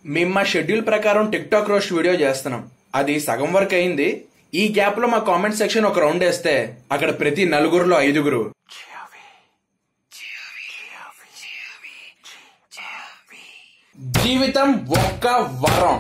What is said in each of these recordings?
మేము మా షెడ్యూల్ ప్రకారం టిక్ టాక్ రోస్ట్ వీడియో చేస్తున్నాం. అది సగం వరకు అయింది. ఈ గ్యాప్ లో మా కామెంట్ సెక్షన్ ఒక రౌండ్ వేస్తే అక్కడ ప్రతి నలుగురులో 5 జీవితం ఒక్క వరం.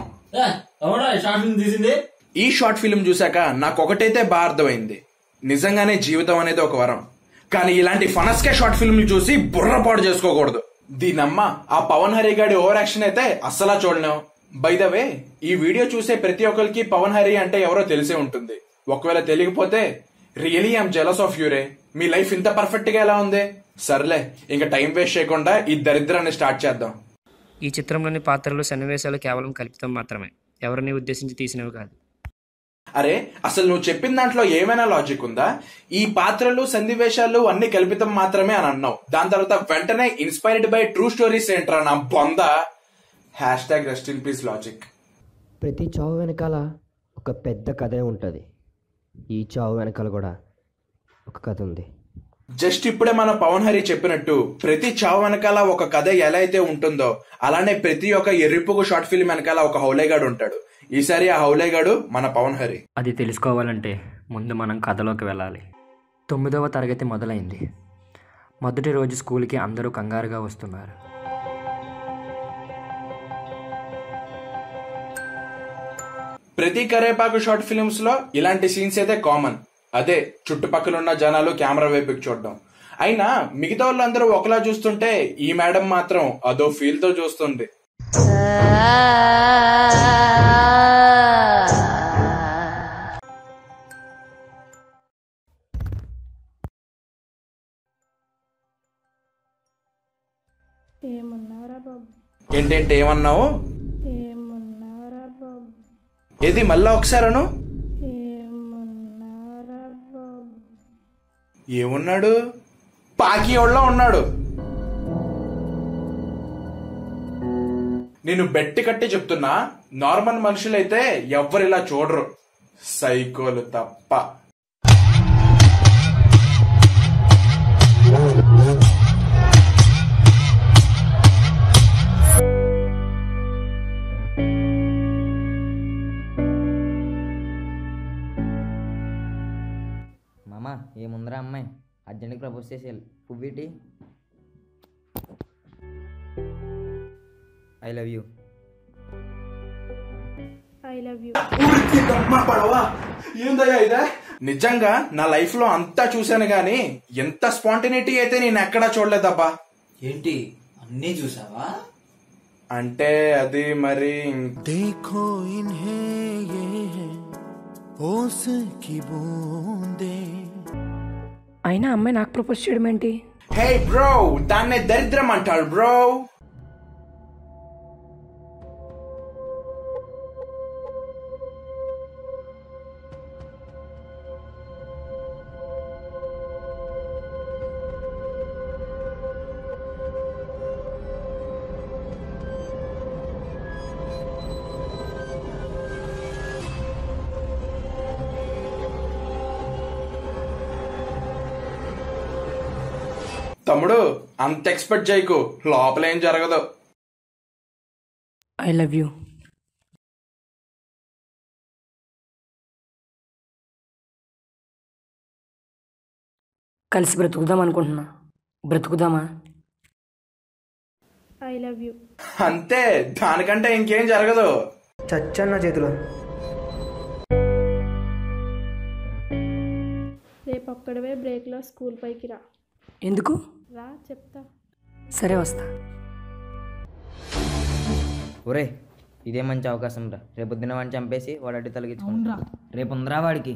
ఈ షార్ట్ ఫిల్మ్ చూసాక నాకు ఒకటైతే బాగా అర్థమైంది, నిజంగానే జీవితం అనేది ఒక వరం. కానీ ఇలాంటి ఫనస్కే షార్ట్ ఫిల్మ్లు చూసి బుర్రపాటు చేసుకోకూడదు. దీనమ్మ ఆ పవన్ హరి గారి ఓవర్ యాక్షన్ అయితే అస్సలా చూడలేం. బై ద వే, ఈ వీడియో చూసే ప్రతి ఒక్కరికి పవన్ హరి అంటే ఎవరో తెలిసే ఉంటుంది. ఒకవేళ తెలియకపోతే really I'm jealous of you రే. మీ లైఫ్ ఇంత పర్ఫెక్ట్ గా ఎలా ఉంది? సర్లే, ఇంకా టైం వేస్ట్ చేయకుండా ఈ దరిద్రాన్ని స్టార్ట్ చేద్దాం. ఈ చిత్రంలోని పాత్రలు సన్నివేశాలు కేవలం కల్పితం మాత్రమే, ఎవరిని ఉద్దేశించి తీసినవి కాదు. అరే, అసలు నువ్వు చెప్పిన దాంట్లో ఏమైనా లాజిక్ ఉందా? ఈ పాత్రలు సన్నివేశాలు అన్ని కల్పితం మాత్రమే అని అన్నావు. దాని తర్వాత వెంటనే ఇన్స్పైర్డ్ బై ట్రూ స్టోరీస్ ఏంట్రా నా బొంద. #Rest in peace logic. ప్రతి చావు వెనకాల ఒక పెద్ద కథే ఉంటుంది. ఈ చావు వెనకాల కూడా ఒక కథ ఉంది. జస్ట్ ఇప్పుడే మన పవన్ హరి చెప్పినట్టు ప్రతి చావు వెనకాల ఒక కథ ఎలా అయితే ఉంటుందో అలానే ప్రతి ఒక్క ఎర్రిపుగు షార్ట్ ఫిల్మ్ వెనకాల ఒక హౌలేగాడు ఉంటాడు. ఈసారి ఆ హౌలేగాడు మన పవన్ హరి. అది తెలుసుకోవాలంటే ముందు మనం కథలోకి వెళ్ళాలి. 9వ తరగతి మొదలైంది. మొదటి రోజు స్కూల్కి అందరూ కంగారుగా వస్తున్నారు. ప్రతి కరేపాకు షార్ట్ ఫిల్మ్స్ లో ఇలాంటి సీన్స్ అయితే కామన్. అదే చుట్టుపక్కల ఉన్న జనాలు కెమెరా వైపుకి చూడడం. అయినా మిగతా వాళ్ళందరూ ఒకలా చూస్తుంటే ఈ మేడం మాత్రం అదో ఫీల్ తో చూస్తుంది. ఏంటంటే ఏమన్నావు? ఏది మళ్ళా ఒకసారను? ఏమున్నాడు? పాకి వాళ్ళ ఉన్నాడు. నేను బెట్టి కట్టి చెప్తున్నా, నార్మల్ మనుషులైతే ఎవ్వరు ఇలా చూడరు, సైకోలు తప్ప. మామా ఏముందిరా అమ్మాయి అర్జెంట్కి ప్రపోజ్ చేసేయాలి. పువ్విటి ఐ లవ్ యూ. ఏందయ్యా ఇదే? నిజంగా నా లైఫ్ లో అంతా చూశాను గాని ఎంత స్పాంటినిటీ అయితే నేను ఎక్కడా చూడలేదబ్బా. ఏంటి అన్నీ చూసావా? అంటే అది మరి देखो इन्हें ये है ओस की बूंदे. అయినా అమ్మాయి నాకు ప్రపోజ్ చేయడం ఏంటి? హే బ్రో, దాన్నే దరిద్రం అంటారు బ్రో. తమ్ముడు అంత ఎక్స్పెక్ట్ చేయకు, లోపల ఏం జరగదు. I love you. కలిసి బ్రతుకుదాం అనుకుంటున్నా, బ్రతుకుదామా? I love you. అంతే, దానికంటే ఇంకేం జరగదు. చచ్చన్న చేతిలో. రేపు ఒక్కడవే బ్రేక్లో స్కూల్ పైకి రా. ఎందుకు? రా చెప్తా. సరే వస్తా. ఒరే ఇదే మంచి అవకాశం రా. రేపొద్దున వాడిని చంపేసి వాడు అడ్డు తొలగించుకుంటా. రేపు ఉందిరా వాడికి.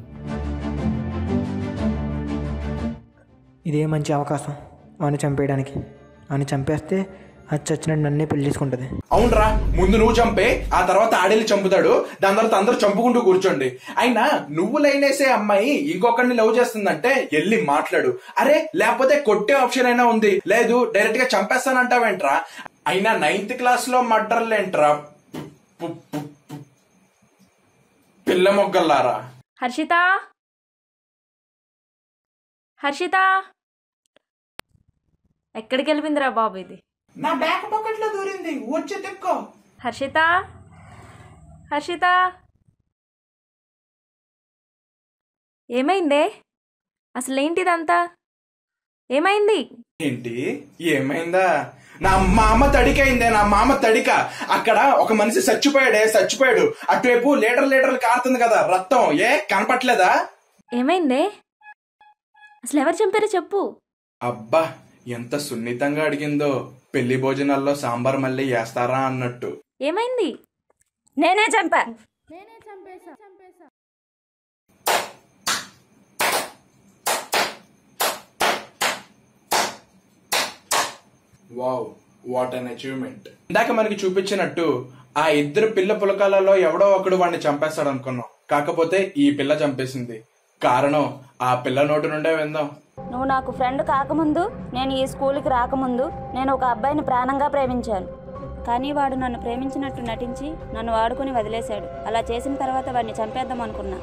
ఇదే మంచి అవకాశం వాడిని చంపేయడానికి. వాడిని చంపేస్తే అది చచ్చినట్టు నన్నే పెళ్లి చేసుకుంటది. అవునరా, ముందు నువ్వు చంపే, ఆ తర్వాత ఆడేళ్ళు చంపుతాడు, దాని తర్వాత అందరూ చంపుకుంటూ కూర్చోండి. అయినా నువ్వు లైనేసే అమ్మాయి ఇంకొకరిని లవ్ చేస్తుందంటే వెళ్ళి మాట్లాడు. అరే లేకపోతే కొట్టే ఆప్షన్ అయినా ఉంది, లేదు డైరెక్ట్ గా చంపేస్తానంటావేంట్రా? అయినా 9th క్లాస్ లో మర్డర్లేంట్రా పిల్ల మొగ్గల్లారా. హర్షిత, హర్షిత ఎక్కడికి వెళ్ళిందిరా బాబు? ఇది నా బ్యాక్ పాకెట్ లో దూరింది, వచ్చి తెక్కో. హర్షిత హర్షిత ఏమైందే? అసలేంటిదంతా? ఏమైంది? ఏంటి ఏమైందా? నా మామ తడికైందే, నా మామ తడిక. అక్కడ ఒక మనిషి చచ్చిపోయాడు. అటువైపు లీటర్లు కారుతుంది కదా రక్తం. ఏ కనపట్లేదా? ఏమైందే? అసలు ఎవరు చంపారో చెప్పు. అబ్బా ఎంత సున్నితంగా అడిగిందో. పెళ్లి భోజనాల్లో సాంబార్ మళ్ళీ వేస్తారా అన్నట్టు. ఏమైంది? నేనే చంపా. Wow, what an achievement. ఇందాక మనకి చూపించినట్టు ఆ ఇద్దరు పిల్ల పులకాలలో ఎవడో ఒకడు వాడిని చంపేస్తాడు అనుకున్నాం. కాకపోతే ఈ పిల్ల చంపేసింది. కారణం ఆ పిల్ల నోటి నుండే విందాం. నువ్వు నాకు ఫ్రెండ్ కాకముందు, నేను ఈ స్కూల్కి రాకముందు నేను ఒక అబ్బాయిని ప్రాణంగా ప్రేమించాను. కానీ వాడు నన్ను ప్రేమించినట్టు నటించి నన్ను వాడుకొని వదిలేశాడు. అలా చేసిన తర్వాత వాడిని చంపేద్దాం అనుకున్నా.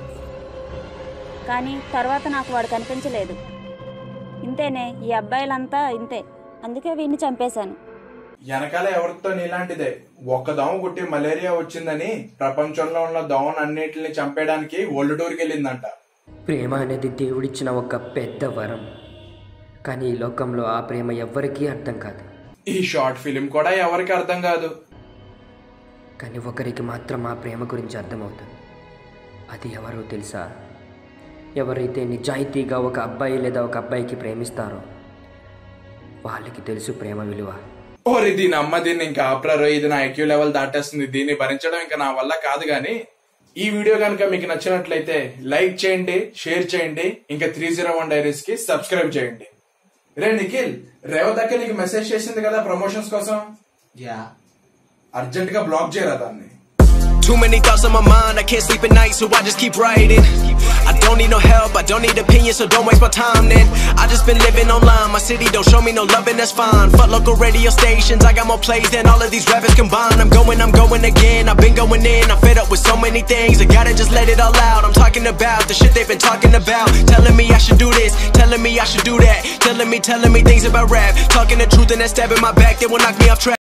కానీ తర్వాత నాకు వాడు కనిపించలేదు. ఇంతేనే, ఈ అబ్బాయిలంతా ఇంతే. అందుకే వీడిని చంపేశాను. వెనకాల ఎవరితో నీలాంటిదే. ఒక్క దోమ కుట్టి మలేరియా వచ్చిందని ప్రపంచంలో ఉన్న దోమలన్నిటిని చంపేయడానికి వరల్డ్ టూర్కి వెళ్ళిందంట. ప్రేమ అనేది దేవుడిచ్చిన ఒక పెద్ద వరం. కానీ ఈ లోకంలో ఆ ప్రేమ ఎవ్వరికీ అర్థం కాదు. ఈ షార్ట్ ఫిలిం కూడా ఎవరికి అర్థం కాదు. కానీ ఒకరికి మాత్రం ఆ ప్రేమ గురించి అర్థమవుతుంది. అది ఎవరో తెలుసా? ఎవరైతే నిజాయితీగా ఒక అబ్బాయి లేదా ఒక అబ్బాయికి ప్రేమిస్తారో వాళ్ళకి తెలుసు ప్రేమ విలువ. ఓరి దీని అమ్మ, దీన్ని ఇంకా ఆపరారో. ఇది నా ఐక్యూ లెవెల్ దాటేస్తుంది. దీన్ని భరించడం ఇంకా నా వల్ల కాదు. గానీ ఈ వీడియో కనుక మీకు నచ్చినట్లయితే లైక్ చేయండి, షేర్ చేయండి, ఇంకా 301 Diaries కి సబ్స్క్రైబ్ చేయండి. రే నిఖిల్, రేవతక్క నీకు మెసేజ్ చేసింది కదా ప్రమోషన్స్ కోసం. అర్జెంట్ గా బ్లాక్ చేయరా దాన్ని. Too many thoughts on my mind, I can't sleep at night, so I just keep writing. I don't need no help, I don't need opinions, so don't waste my time then. I just been living online, my city don't show me no love and that's fine. Fuck local radio stations, I got more plays than all of these rappers combined. I'm going again, I've been going in, I'm fed up with so many things, I gotta just let it all out. I'm talking about the shit they've been talking about, telling me I should do this, telling me I should do that, telling me things about rap, talking the truth and that stab in my back, they will knock me off track.